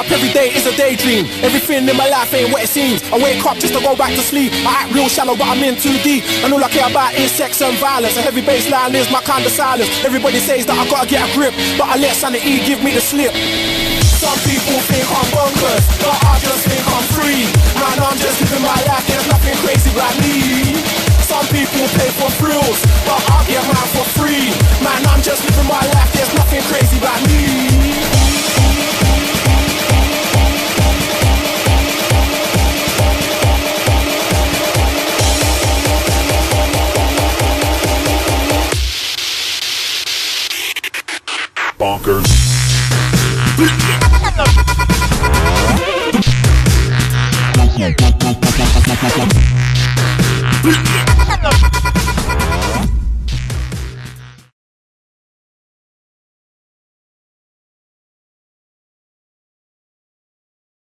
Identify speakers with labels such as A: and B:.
A: up every day is a daydream. Everything in my life ain't what it seems. I wake up just to go back to sleep. I act real shallow but I'm in too deep. And all I care about is sex and violence. A heavy bassline is my kind of silence. Everybody says that I gotta get a grip, but I let sanity give me the slip. Some people think I'm bonkers, but I just think I'm free. Man, I'm just living my life, there's nothing crazy about me. Some people pay for thrills, but I get mine for free. Man, I'm just living my life, there's nothing crazy about me.
B: Bonkers.